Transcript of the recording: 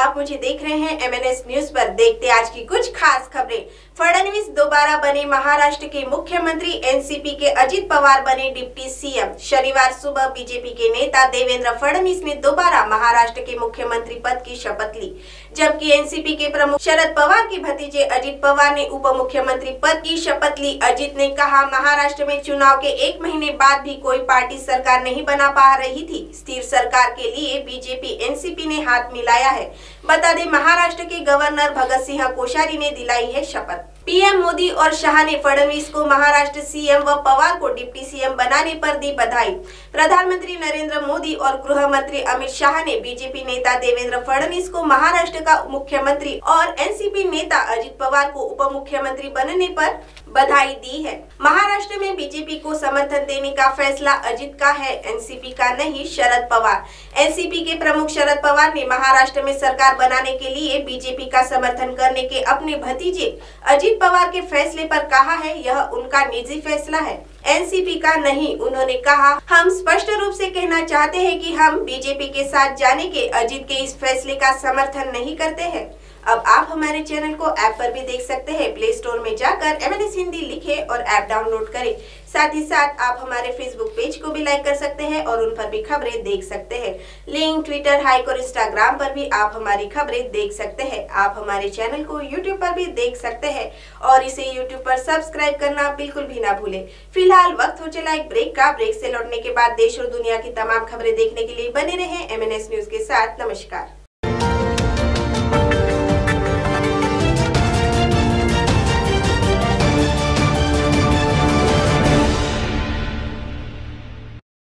आप मुझे देख रहे हैं एमएनएस न्यूज पर। देखते आज की कुछ खास खबरें। फडणवीस दोबारा बने महाराष्ट्र के मुख्यमंत्री, एनसीपी के अजित पवार बने डिप्टी सीएम। शनिवार सुबह बीजेपी के नेता देवेंद्र फडणवीस ने दोबारा महाराष्ट्र के मुख्यमंत्री पद की शपथ ली, जबकि एनसीपी के प्रमुख शरद पवार के भतीजे अजित पवार ने उप मुख्यमंत्री पद की शपथ ली। अजित ने कहा, महाराष्ट्र में चुनाव के 1 महीने बाद भी कोई पार्टी सरकार नहीं बना पा रही थी। स्थिर सरकार के लिए बीजेपी एनसीपी ने हाथ मिलाया है। बता दें, महाराष्ट्र के गवर्नर भगत सिंह कोश्यारी ने दिलाई है शपथ। पीएम मोदी और शाह ने फडणवीस को महाराष्ट्र सीएम व पवार को डिप्टी सीएम बनाने पर दी बधाई। प्रधानमंत्री नरेंद्र मोदी और गृह मंत्री अमित शाह ने बीजेपी नेता देवेंद्र फडणवीस को महाराष्ट्र का मुख्यमंत्री और एनसीपी नेता अजित पवार को उप मुख्यमंत्री बनने पर बधाई दी है। महाराष्ट्र में बीजेपी को समर्थन देने का फैसला अजित का है, एनसीपी का नहीं। शरद पवार। एनसीपी के प्रमुख शरद पवार ने महाराष्ट्र में सरकार बनाने के लिए बीजेपी का समर्थन करने के अपने भतीजे अजित पवार के फैसले पर कहा है, यह उनका निजी फैसला है, एनसीपी का नहीं। उन्होंने कहा, हम स्पष्ट रूप से कहना चाहते हैं कि हम बीजेपी के साथ जाने के अजित के इस फैसले का समर्थन नहीं करते हैं। अब आप हमारे चैनल को ऐप पर भी देख सकते हैं। प्ले स्टोर में जाकर एमएनएस हिंदी लिखें और ऐप डाउनलोड करें। साथ ही साथ आप हमारे फेसबुक पेज को भी लाइक कर सकते हैं और उन पर भी खबरें देख सकते हैं। लिंक, ट्विटर, हाइक और इंस्टाग्राम पर भी आप हमारी खबरें देख सकते हैं। आप हमारे चैनल को यूट्यूब पर भी देख सकते हैं और इसे यूट्यूब पर सब्सक्राइब करना बिल्कुल भी ना भूलें। फिलहाल वक्त हो चला एक ब्रेक का। ब्रेक से लौटने के बाद देश और दुनिया की तमाम खबरें देखने के लिए बने रहें एमएनएस न्यूज के साथ। नमस्कार।